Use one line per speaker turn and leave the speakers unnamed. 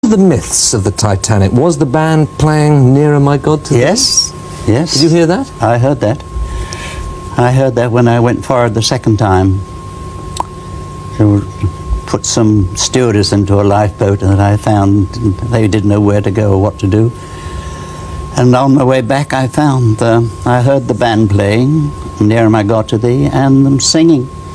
The myths of the Titanic. Was the band playing Nearer My God to Thee?
Yes, yes.
Did you hear that?
I heard that. I heard that when I went forward the second time. To put some stewardess into a lifeboat that I found. They didn't know where to go or what to do. And on my way back I found, I heard the band playing Nearer My God to Thee and them singing.